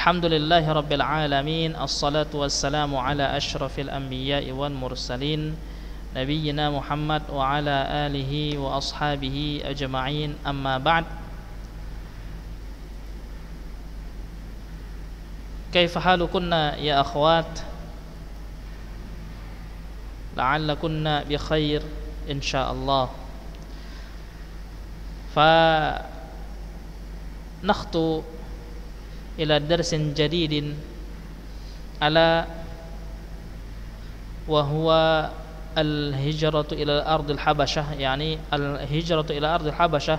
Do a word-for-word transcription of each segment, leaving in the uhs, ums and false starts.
Alhamdulillahi Rabbil Alamin. Assalatu wassalamu ala ashrafil anbiya'i wal mursalin Nabiyyina Muhammad wa ala alihi wa ashabihi ajma'in. Amma ba'd. Kaifa halukunna ya akhwat? La'allakunna bi khair insyaallah. Fa nakhtu ila darsin jadidin ala wa huwa al-hijratu ila ardil habasyah, yani al-hijratu ila ardil habasyah.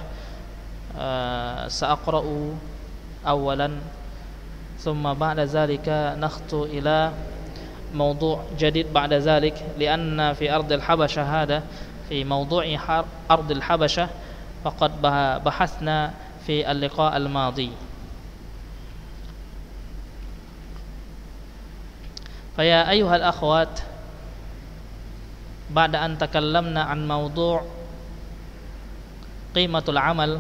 Sa'aqra'u awalan thumma ba'da zalika nakhtu ila mawdu' jadid ba'da zalik, lianna fi ardil habasyah hada fi mawdu'i ardil habasyah faqad bahathna fi al-liqa' al-madi. Faya ayyuhal akhwat, ba'da an takallamna an mawdu' qimatul amal,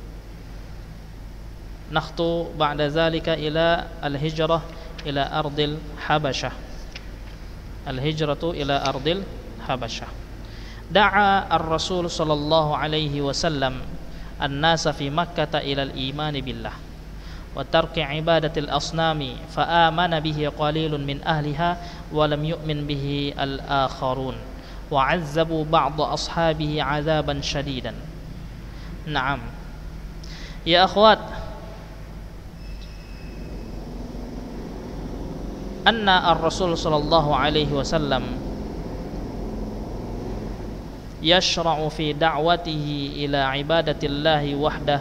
nakhtu ba'da zalika ila al-hijrah ila ardil habasyah. Al-hijratu ila ardil habasyah. Da'a ar-rasul sallallahu alaihi wasallam an-nasa fi Makkah ila al-iman billah wa tarki ibadatil asnami, fa amana bihi qalilun min ahliha wa lam yu'min bihi al-akharun wa 'azzabu ba'd ashabihi 'adzaban shadidan. Naam ya akhwat, anna ar-rasul sallallahu alaihi wasallam yashra'u fi da'watihi ila ibadatillahi wahdah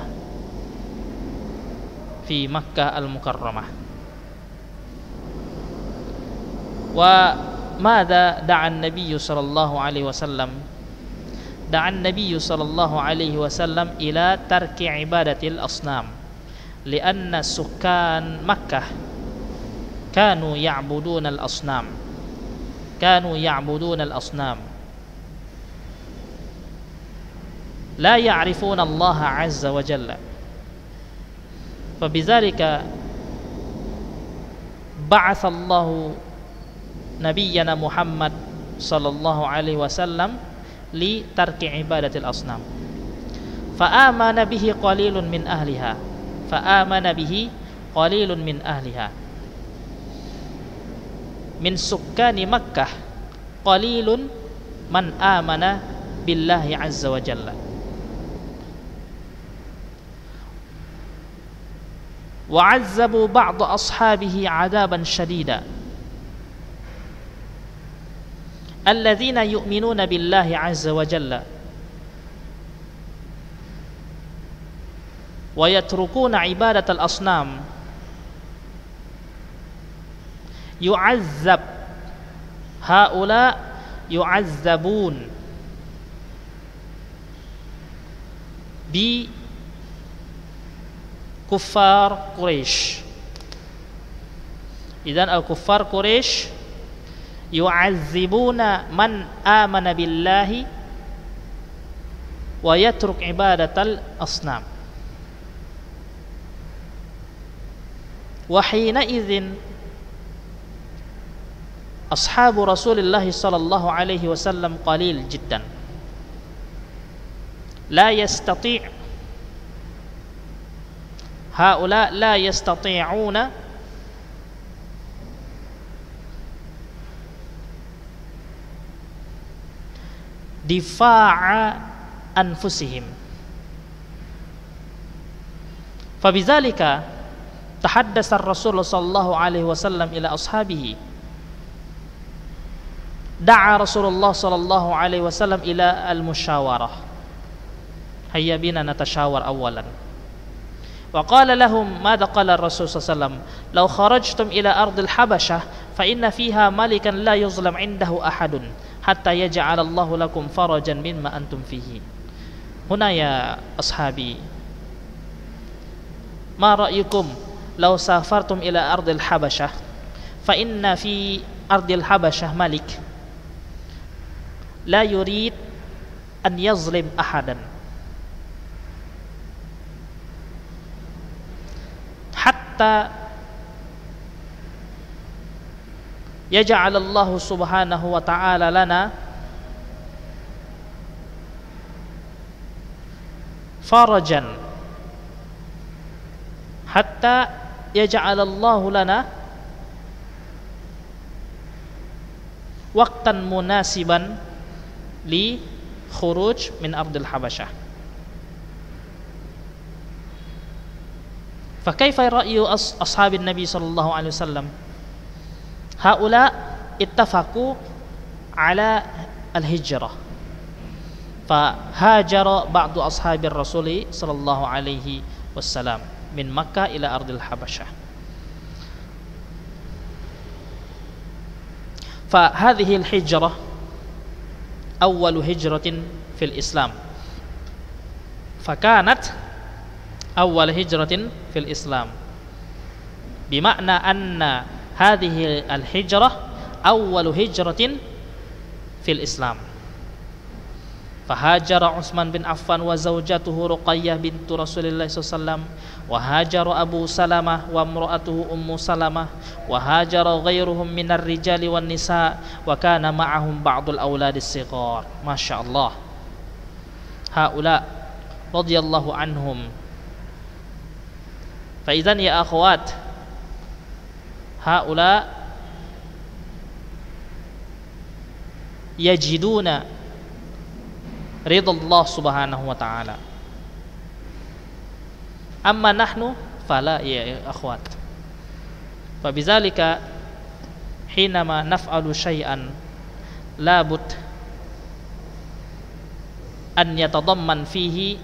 fi Makkah al-Mukarramah. Wa madza da'a an-nabiy sallallahu alaihi wasallam? Da'a an-nabiy sallallahu alaihi wasallam ila tarki ibadatil asnam, lianna sukkan Makkah kanu ya'buduna al-asnam kanu ya'buduna al-asnam la ya'rifuna Allah azza wa jalla. Fabizalika ba'atha Allah nabiyyana Muhammad sallallahu alaihi wasallam li tarki ibadatil asnam. Fa amana bihi qalilun min ahliha fa amana bihi qalilun min ahliha min sukkani Makkah qalilun man amana billahi azza wa jalla. Wa 'azzabu ba'd ashabihi 'adaban shadida alladzina yu'minuna billahi azza wa jalla wa yatrukuna ibadatal asnam yu'azzab haula yu'azzabun bi kuffar Quraisy. Idzan al-kuffar Quraisy yu'azzibuna man amana billahi wa yatruk ibadatal asnam. Wa hina idzin ashabu Rasulillah sallallahu alaihi wasallam qalil jiddan la yastati' haula la yastati'una difa'a anfusihim. Fabizalika tahaddasa ar-rasul sallallahu alaihi wasallam ila ashabihi. Da'a Rasulullah sallallahu alaihi wasallam ila al-musyawarah. Hayya bina natashawar awalan. Wa qala lahum madza qala ar-rasul sallallahu alaihi wasallam, law kharajtum ila ardil habasyah fa inna fiha malikan la yuzlam 'indahu ahadun hatta yaj'al Allahu lakum farajan mimma antum fihi. Huna ya ashabi, ma ra'yukum law safartum ila ardil habasyah fa inna fi ardil habasyah malik la yurid an yazlim ahadan hatta yaj'alallahu subhanahu wa ta'ala lana farajan hatta yaj'alallahu lana waqtan munasiban li khuruj min ardil habasyah. Fa kaifa ra'yu ashabin nabi sallallahu alaihi wasallam? Haula ittafaqu ala al-hijrah. Fa hajara ba'du ashabir rasuli sallallahu alaihi wasallam min Makkah ila ardil habasyah. Fa hadhihi al-hijrah awwalu hijratin fil Islam. Fa kanat awwal hijratin fil Islam. Bimakna anna hadhihi al-hijrah awwalu hijratin fil Islam. Fahajara Utsman bin Affan wa zawjatuhu Ruqayyah bintu Rasulillah sallallahu alaihi wasallam, wa hajara Abu Salamah wa imra'atuhu Ummu Salamah, wa hajara ghairuhum minar rijali wan nisa, wa kana ma'ahum ba'dul auladis shighar. Masyaallah. Haula radhiyallahu anhum. Fa idzan ya akhwat, haula yajiduna ridha Allah subhanahu wa ta'ala. Amma nahnu fala ya akhwat. Fa bidzalika hinama naf'alu syai'an labud an yatadamman fihi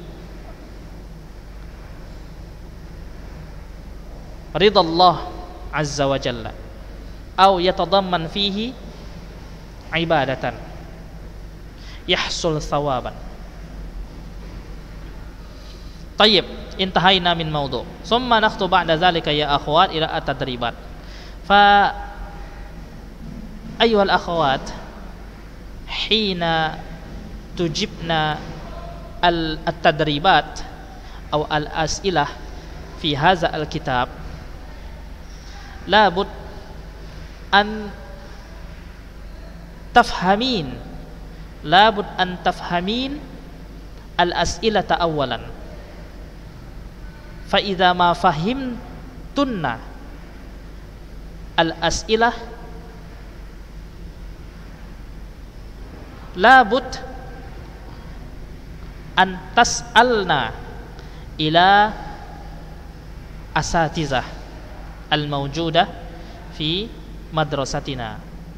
ridha Allah azza wa jalla aw yatadamman fihi ibadatan yahsul thawaban. Tayyib, intahaina min mawdu'. Summa nakhtu ba'da dzalika ya akhwat ila at-tadribat. Fa ayyuhal akhwat, hina tujibna al-tadribat aw al-as'ilah fi hadza al-kitab, labud an tafhamin labud an tafhamin al-as'ilata awalan. Fa idza ma fahimtunna al-as'ilah labud an tas'alna ila asatizah al-mawjudah fi madrasatina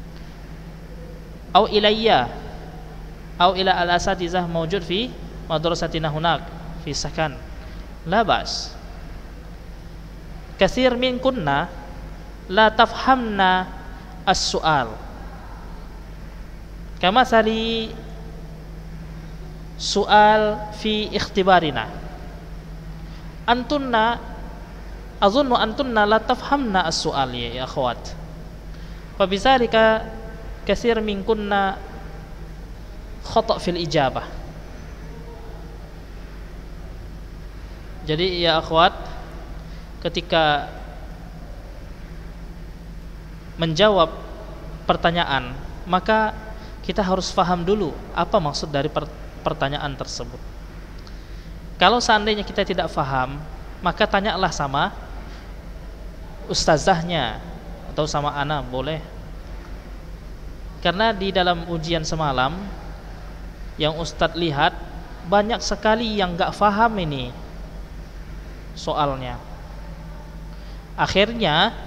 aw ilayya aw ila al-asatizah mawjud fi madrasatina hunak fi sakan, la bas. Katsir min kunna la tafhamna as-su'al kama sali su'al fi ikhtibarina. Antunna azunnu antunna la tafhamna as-su'al ya akhwat. Fa bidzalika katsir min kunna khata' fil ijabah. Jadi ya akhwat, ketika menjawab pertanyaan, maka kita harus faham dulu apa maksud dari pertanyaan tersebut. Kalau seandainya kita tidak faham, maka tanyalah sama ustazahnya atau sama ana, boleh. Karena di dalam ujian semalam yang ustadz lihat, banyak sekali yang gak faham ini soalnya. Akhirnya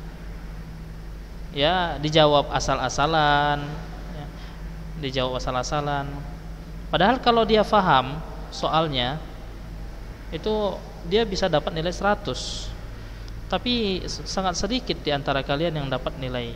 ya dijawab asal-asalan ya, dijawab asal-asalan. Padahal kalau dia faham soalnya, itu dia bisa dapat nilai seratus. Tapi sangat sedikit di antara kalian yang dapat nilai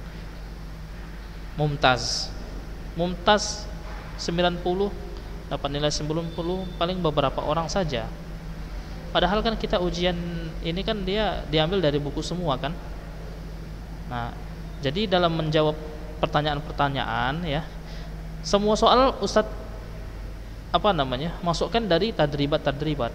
mumtaz. Mumtaz sembilan puluh, dapat nilai sembilan puluh, paling beberapa orang saja. Padahal kan kita ujian ini kan dia diambil dari buku semua kan. Nah, jadi dalam menjawab pertanyaan-pertanyaan ya, semua soal Ustadz apa namanya masukkan dari tadribat-tadribat.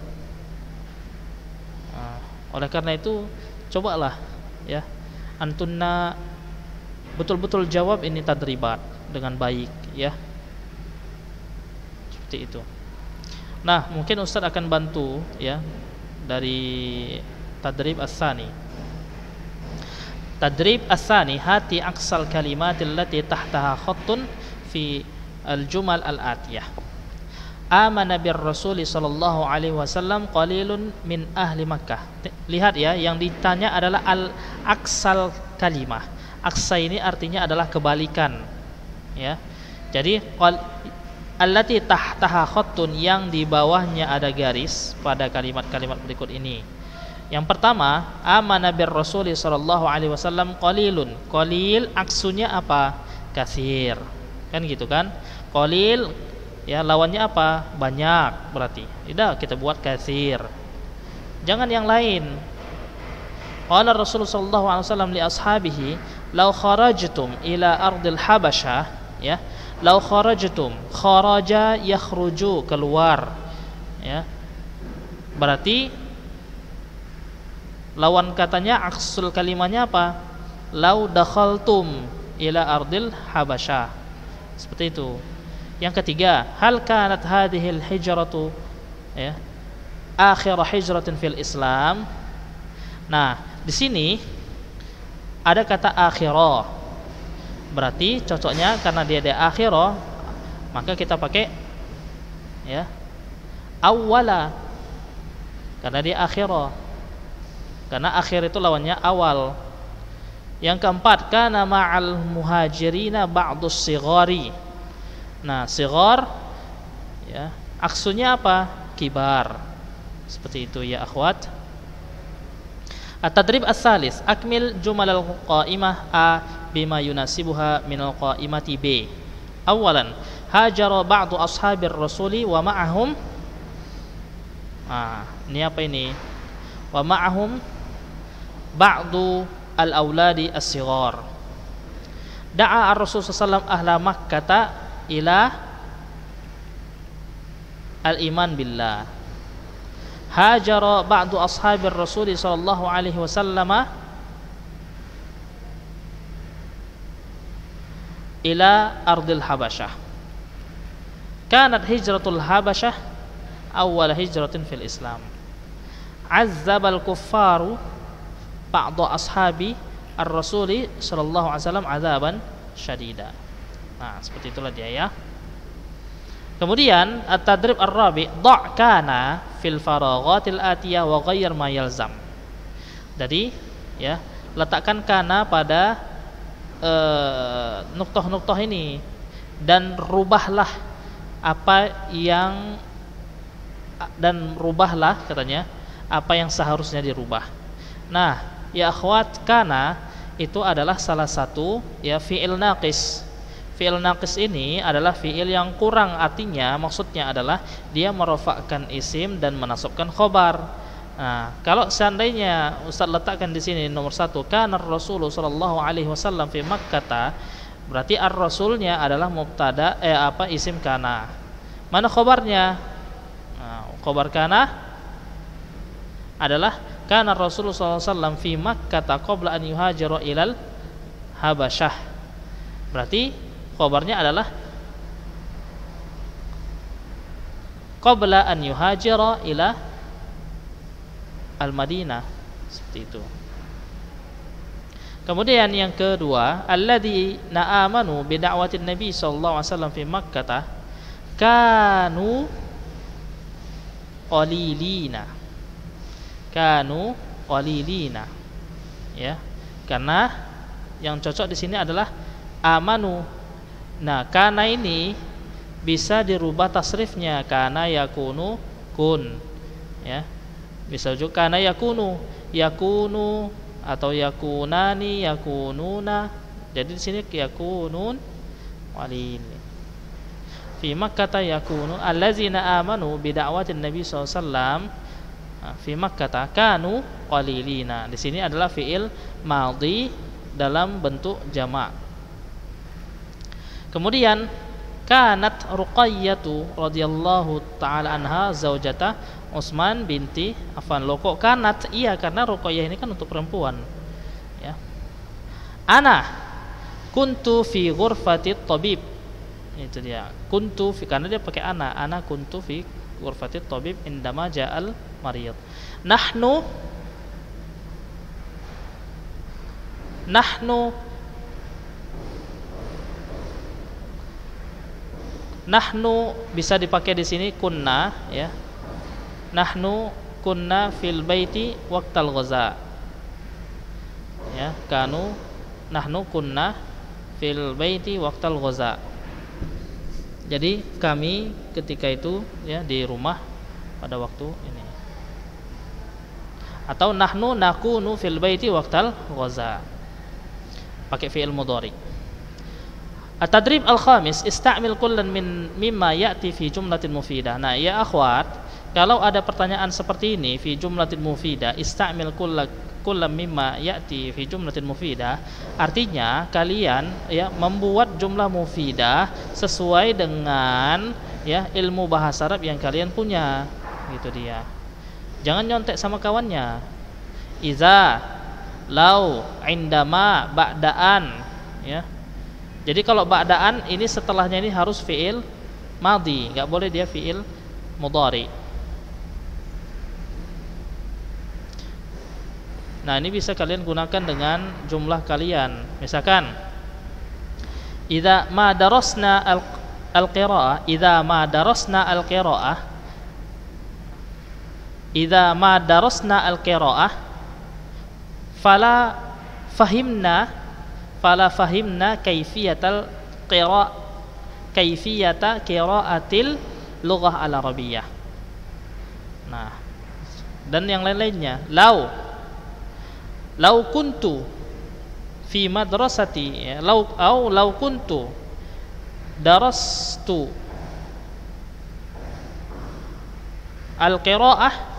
Nah, oleh karena itu cobalah ya antunna betul-betul jawab ini tadribat dengan baik, ya. Seperti itu. Nah, mungkin Ustaz akan bantu ya dari tadrib as-sani. Tadrib as-sani, hati aqsal kalimat allati tahtaha khattun fi al-jumal al-atiyah. Amana bir Rasul sallallahu alaihi wasallam qalilun min ahli Makkah. Lihat ya, yang ditanya adalah al-aqsal kalimah. Aqsa ini artinya adalah kebalikan, ya. Jadi allati tahtaha khattun, yang di bawahnya ada garis pada kalimat-kalimat berikut ini. Yang pertama, amana bir Rasul sallallahu alaihi wasallam qalilun. Qalil aksunya apa? Katsir. Kan gitu kan? Qalil ya lawannya apa? Banyak berarti. Udah kita buat katsir. Jangan yang lain. Qala Rasul sallallahu alaihi wasallam li ashabihi, "Law kharajtum ila ardil Habasyah," ya. "Law kharajtum," kharaja yakhruju, keluar, ya. Berarti lawan katanya aksul kalimahnya apa? "Law dakhaltum ila ardil Habasyah." Seperti itu. Yang ketiga, hal kanat hadhil hijratu ya akhir hijratin fil Islam. Nah, di sini ada kata akhirah. Berarti cocoknya karena dia ada akhirah, maka kita pakai ya awwala. Karena dia akhirah. Karena akhir itu lawannya awal. Yang keempat, kana ma'al muhajirina ba'dus sighari. Nah, sighar ya, aksunya apa? Kibar. Seperti itu ya akhwat. At-tadrib as-salis, akmil jumal al-qa'imah a bima yunasibuha min al-qa'imati b. Awalan, hajara ba'du ashabir rasuli wa ma'ahum. Ah, ini apa ini? Wa ma'ahum ba'du al-auladi as-sighar. Da'a ar-rasul sallallahu alaihi wasallam ahla Makkah ila al-iman billah. Hajara ba'du ashabir rasul sallallahu alaihi wasallam ila ardil Habasyah. Kanat hijratul Habasyah awwal hijratin fil Islam. Azzabal kuffaru ba'du ashabi ar-rasuli sallallahu alaihi wasallam azaban syadida. Nah, seperti itulah dia ya. Kemudian at-tadrib ar-rabi, dha' kana fil faraghatil atiyah wa ghayyir ma yalzam. Jadi ya, letakkan kana pada uh, nuktah-nuktah ini dan rubahlah apa yang dan rubahlah katanya apa yang seharusnya dirubah. Nah, ya akhwat, kana itu adalah salah satu ya fi'il naqis. Fi'il naqis ini adalah fi'il yang kurang, artinya maksudnya adalah dia merofakkan isim dan menasabkan khobar. Nah, kalau seandainya Ustaz letakkan di sini nomor satu, kana Rasulullah sallallahu alaihi wasallam fi Makkah, berarti ar-rasulnya adalah mubtada eh apa isim kana. Mana khobarnya? Nah, khobar kana adalah kana Rasulullah sallallahu alaihi wasallam fi Makkah qabla an yuhajira ilal Habasyah. Berarti khabarnya adalah qabla an yuhajira ila al-Madinah. Seperti itu. Kemudian yang kedua, alladzi na'amanu bi da'watin Nabi sallallahu alaihi wasallam fi Makkah kanu qalilina. Kanu qalilina. Ya. Karena yang cocok di sini adalah amanu. Nah, kana ini bisa dirubah tasrifnya, kana yakunu kun, ya. Bisa juga kana yakunu, yakunu atau yakunani, yakununa. Jadi di sini yakunun walil. Fi Makkah yakunu allazina amanu bi da'watin Nabi sallallahu alaihi wasallam fi Makkah kanu qalilina. Di sini adalah fi'il madhi dalam bentuk jamak. Kemudian kanat Ruqayyatu radhiyallahu taala anha zaujata Utsman binti Affan. Loh kok kanat? Iya, karena Ruqayyah ini kan untuk perempuan. Ya. Ana kuntu fi ghurfati tabib. Itu dia. Kuntu fi, karena dia pakai ana, ana kuntu fi ghurfati tabib indama ja'al marid. Nahnu Nahnu Nahnu bisa dipakai di sini kunna ya. Nahnu kunna fil baiti waqtal ghaza. Ya, kanu nahnu kunna fil baiti waqtal ghaza. Jadi kami ketika itu ya di rumah pada waktu ini. Atau nahnu nakunu fil baiti waqtal ghaza. Pakai fi'il mudhari. At-tadrib al-khamis, istamil kullan min mimma ya'ti fi jumlatin mufidah. Nah, ya akhwat, kalau ada pertanyaan seperti ini fi jumlatin mufidah, istamil kullan kullam mimma ya'ti fi jumlatin mufidah, artinya kalian ya membuat jumlah mufidah sesuai dengan ya ilmu bahasa Arab yang kalian punya. Gitu dia. Jangan nyontek sama kawannya. Iza, lau, indama, ba'daan ya. Jadi kalau ba'daan ini setelahnya ini harus fi'il madhi, enggak boleh dia fi'il mudhari. Nah, ini bisa kalian gunakan dengan jumlah kalian. Misalkan idza ma darasna al-qira'ah, idza ma darasna al-qira'ah, idza ma darasna al-qira'ah fala fahimna fala fahimna kaifiyatal qira kaifiyata qiraatil lughah al-arabiyyah. Nah, dan yang lain-lainnya. Lau lau kuntu fi madrasati ya, lau au lau kuntu darastu al-qiraah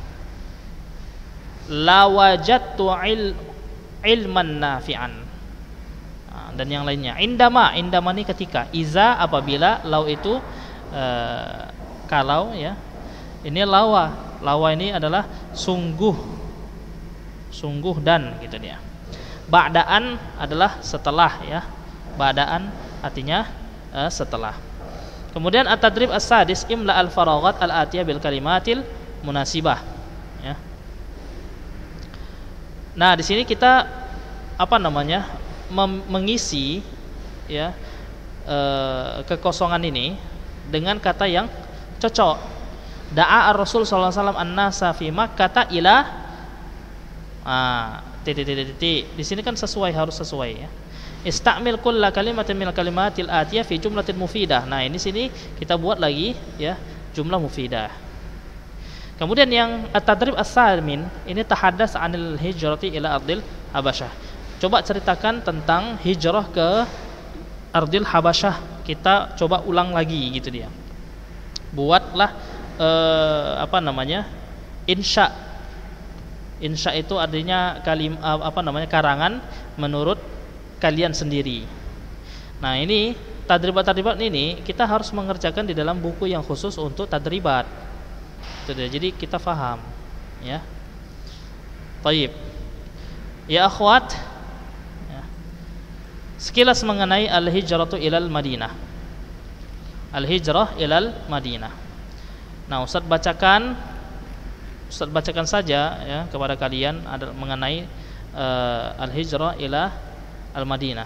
la wajadtu il, ilman nafi'an. Nah, dan yang lainnya. Indama, indama ini ketika. Iza apabila, lau itu uh, kalau ya. Ini lawa. Lawa ini adalah sungguh. Sungguh dan gitu dia. Ba'daan adalah setelah ya. Ba'daan artinya uh, setelah. Kemudian at-tadrib as-sadis, imla al-faraghat al-atiyah bil kalimatil munasibah ya. Nah, di sini kita apa namanya mengisi ya e, kekosongan ini dengan kata yang cocok. Da'a ar-Rasul sallallahu alaihi wasallam an-nasa fi Makkah ila ah titik titik titik. Di sini kan sesuai, harus sesuai ya. Istamil kulla kalimatin min kalimatil atiyah fi jumlatin mufidah. Nah, ini sini kita buat lagi ya jumlah mufidah. Kemudian yang at-tadrib as-samin ini tahaddas 'anil hijrati ila ardil Habasyah. Coba ceritakan tentang hijrah ke ardil Habasyah. Kita coba ulang lagi gitu dia. Buatlah eh, apa namanya? insya. Insya itu artinya kalim apa namanya? karangan menurut kalian sendiri. Nah, ini tadribat-tadribat ini kita harus mengerjakan di dalam buku yang khusus untuk tadribat. Jadi kita faham ya. Baik. Ya akhwat ya. Sekilas mengenai al-hijratu ilal Madinah. Al-hijrah ilal Madinah. Nah, Ustaz bacakan Ustaz bacakan saja ya kepada kalian ada mengenai uh, al-hijrah ila al-Madinah.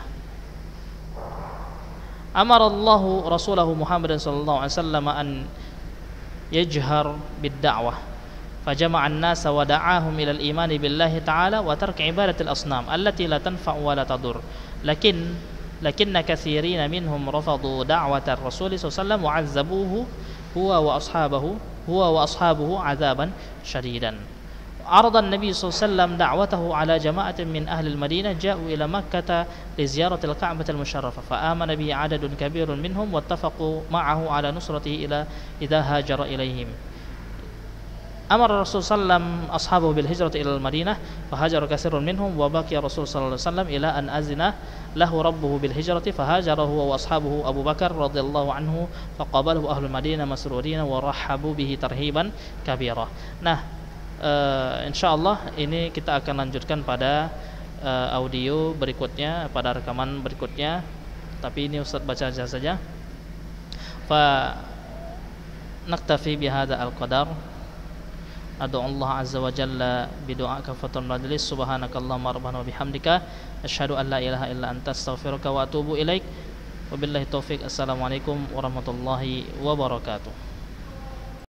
Amarallahu rasulahu Muhammadan sallallahu alaihi wasallam an yajhar bid-da'wah fajama'a an-nasa wa da'ahum ila al-iman billahi ta'ala wa tark ibadatil asnam allati la tanfa'u wa la tadur lakin lakinna katsirina minhum rafadu da'wata ar-rasul sallallahu alaihi wasallam wa 'azzabuhu huwa wa ashabahu huwa wa ashabuhu 'adzaban shadidan. عرض النبي صلى الله عليه وسلم دعوته على جماعة من أهل المدينة جاءوا إلى مكة لزيارة الكعبة المشرفة فآمن به عدد كبير منهم واتفقوا معه على نصرته إلى إذا هاجر إليهم. أمر الرسول صلى الله عليه وسلم أصحابه بالهجرة إلى المدينة فهاجر كثير منهم وبقي الرسول صلى الله عليه وسلم إلى أن أذن له ربه بالهجرة فهاجر هو وأصحابه أبو بكر رضي الله عنه فقابله أهل المدينة مسرورين ورحبوا به ترحيبا كبيرا. Nah, Uh, insyaallah ini kita akan lanjutkan pada uh, audio berikutnya, pada rekaman berikutnya. Tapi ini Ustaz baca saja. Fa naktafi bihadza al-qadar. Ad'u Allah azza wa jalla bidu'a kafatul majlis. Subhanakallahumma rabbana wa bihamdika asyhadu an la ilaha illa anta astaghfiruka wa atubu ilaik. Wabillahi taufik. Assalamualaikum warahmatullahi wabarakatuh.